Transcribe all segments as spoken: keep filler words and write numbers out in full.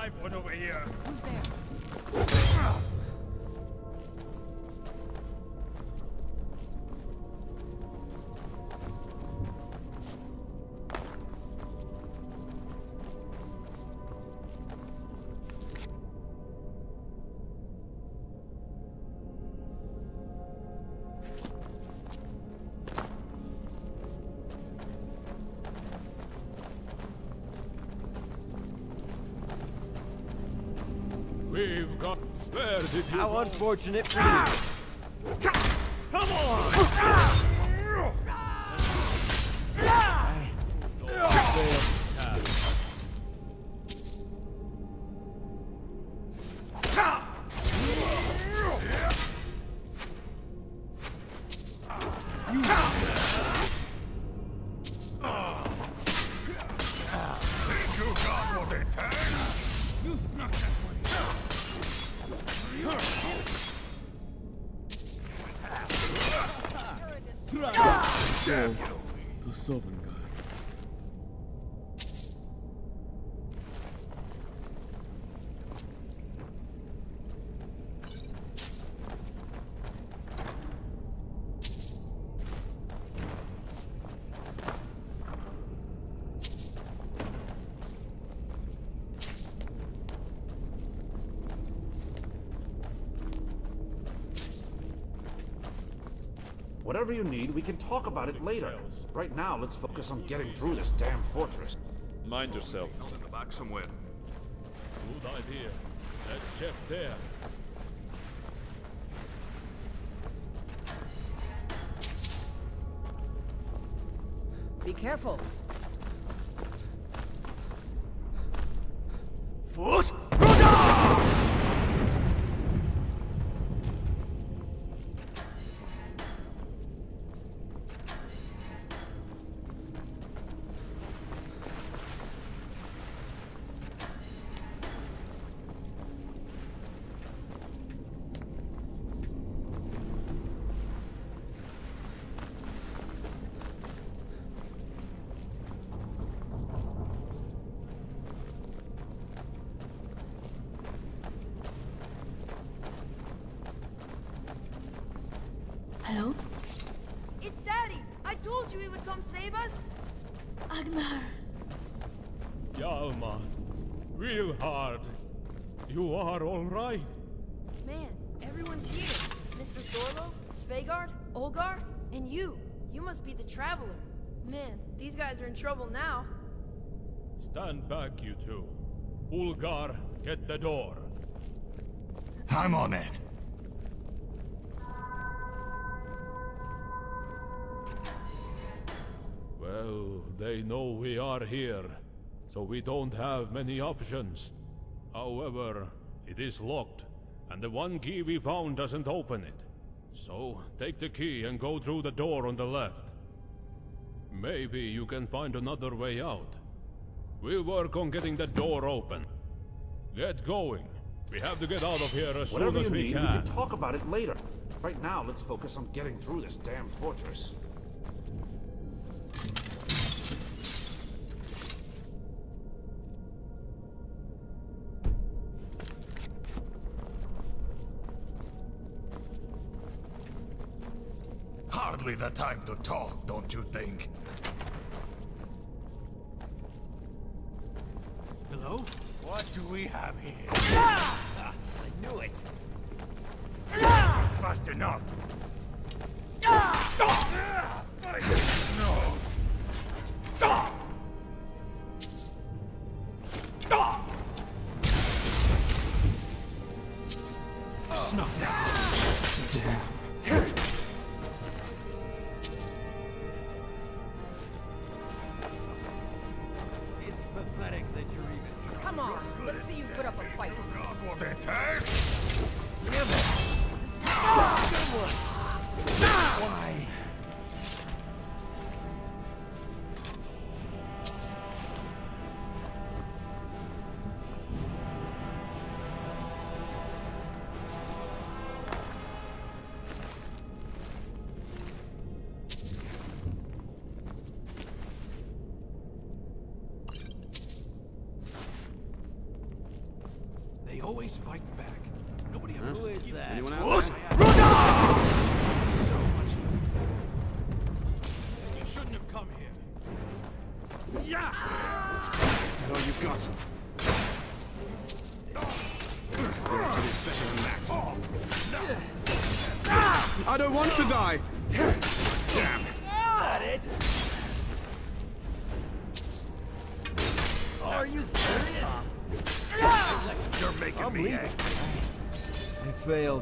live one over here. Who's there? We've got... Where did you How go? unfortunate for you. Come on! You snuck that way. Damn to Sovngarde. Whatever you need, we can talk about it later. Right now, let's focus on getting through this damn fortress. Mind yourself. In the back somewhere. Good idea. Let's check there. Be careful. Fus! Hello? It's Daddy! I told you he would come save us! Agmar! Hjalmar, real hard. You are all right. Man, everyone's here. Mister Thorlo, Svegard, Olgar, and you. You must be the Traveler. Man, these guys are in trouble now. Stand back, you two. Ulgar, get the door. I'm on it. Well, they know we are here, so we don't have many options. However, it is locked, and the one key we found doesn't open it. So, take the key and go through the door on the left. Maybe you can find another way out. We'll work on getting the door open. Get going. We have to get out of here as Whatever soon as you we need, can. we can talk about it later. Right now, let's focus on getting through this damn fortress. Hardly the time to talk, don't you think? Hello? What do we have here? I knew it! Fast enough. Snuck that. Damn. It's pathetic that you're even trying. Come on, let's see you put up a fight. Damn it! Good one. Why? always fight back. Nobody ever Huh? just Who is gives that? me Anyone the out time. So much easier. You shouldn't have come here. Yeah! That's all you've got. You're actually better than that. I don't want to die! Damn! That it? Are you serious? You're making I'm me leaving. angry. I failed.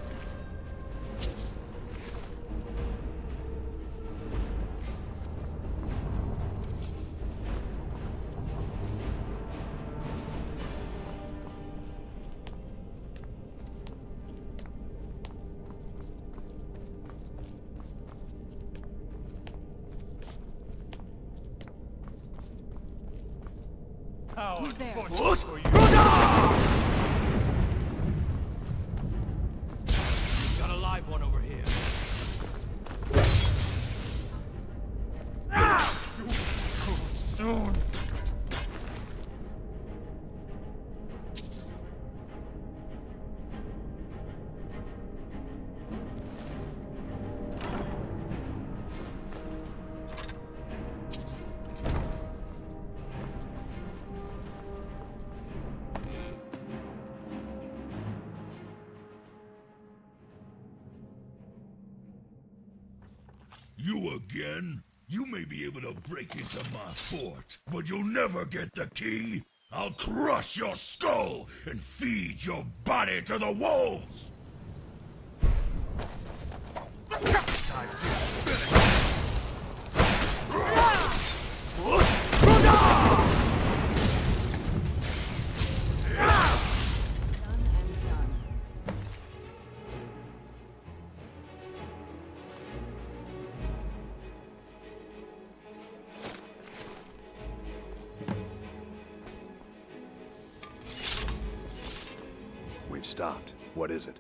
Who's there? What? Got a live one over here. Soon. You again? You may be able to break into my fort, but you'll never get the key. I'll crush your skull and feed your body to the wolves! Time to finish. Done and done. We've stopped. What is it?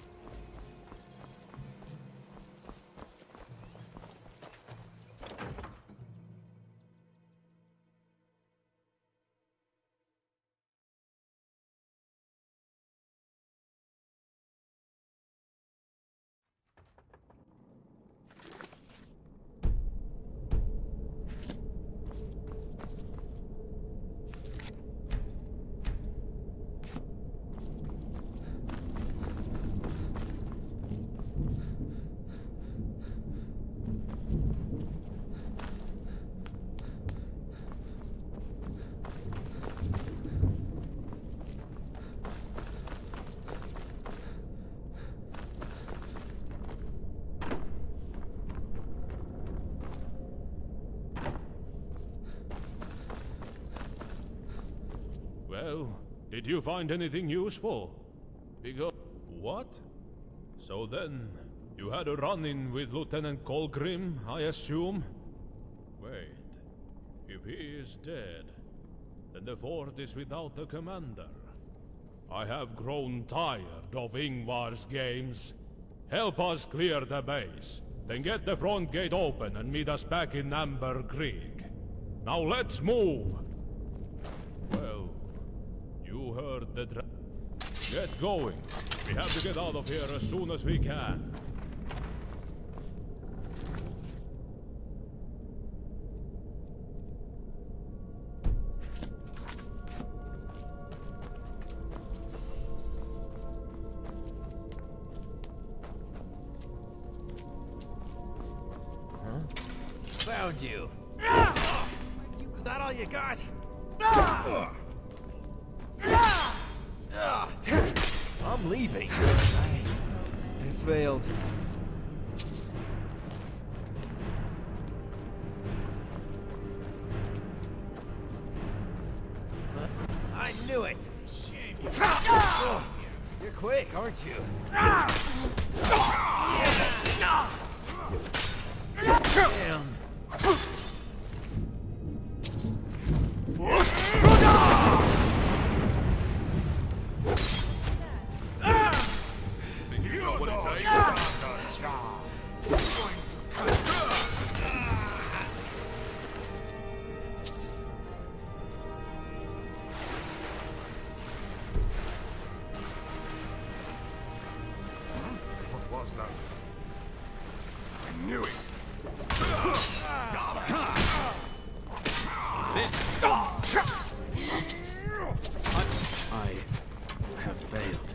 Well, did you find anything useful? Because... What? So then, you had a run-in with Lieutenant Colgrim, I assume? Wait, if he is dead, then the fort is without a commander. I have grown tired of Ingvar's games. Help us clear the base, then get the front gate open and meet us back in Amber Creek. Now let's move! Well, you heard the dra- Get going. We have to get out of here as soon as we can. Found you. That all you got? I'm leaving. I failed. I knew it. You're quick, aren't you? Damn. You know what it takes? Going to cut. it! I, I have failed.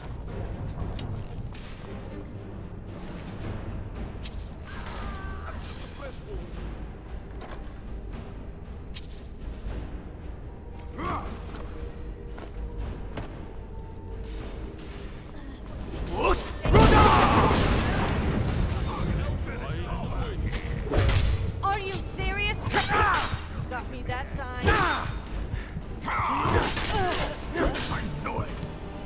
Are you serious? Got me that time. I know it.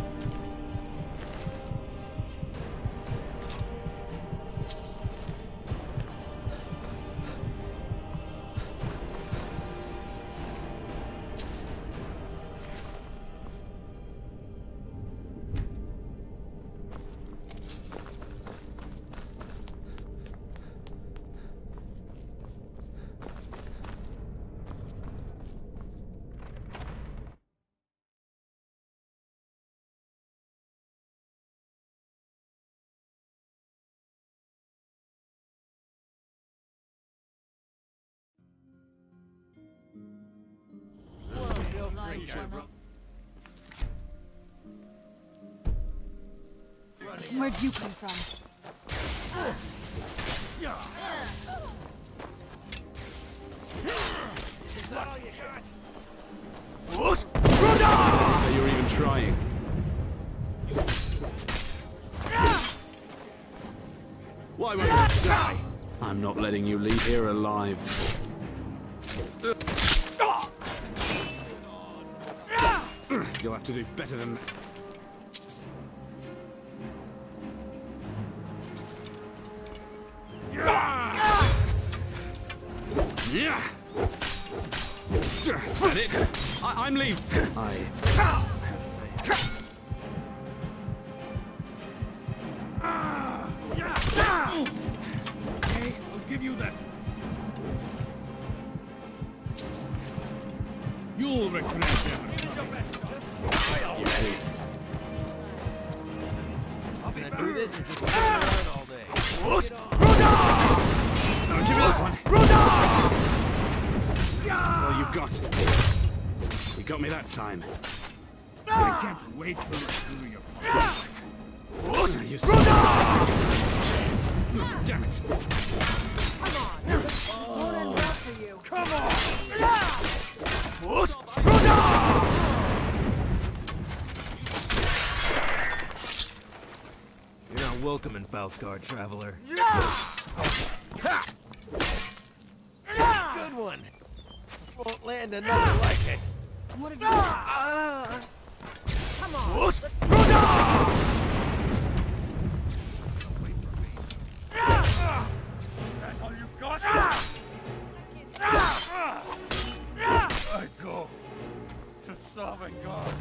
Where'd you come from? That you're even trying. Why won't you die? I'm not letting you leave here alive. You'll have to do better than that. Yeah. Is that it? I I'm leaving. I have failed. Okay, I'll give you that. You'll regret that. I'm gonna do this and just sit around all day. No, give me this one. That's all you've got. You got me that time. I can't wait till you do your part. You son- Oh, damn it. This won't end well for you. Come on! You're not welcome in Falskar, traveler. Good one. Won't land another like it. What have you done? Uh, Come on. Let's see. That's all you got? I go to Sovngarde.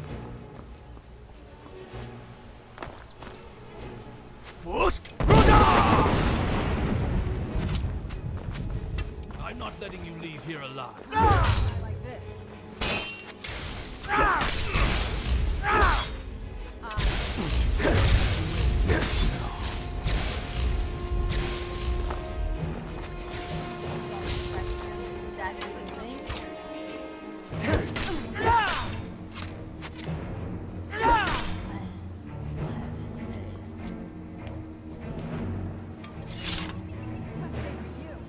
I'm not letting you leave here alive. Like this. That even thing? Tough day for you.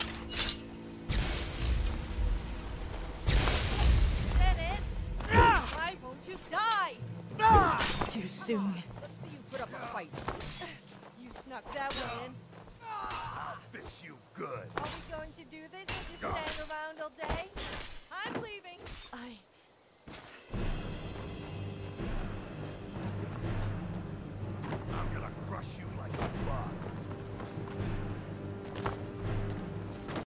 That it? Why won't you die? Too soon. Let's see you put up a fight. You snuck that one in. Fix you good. Are we going to do this?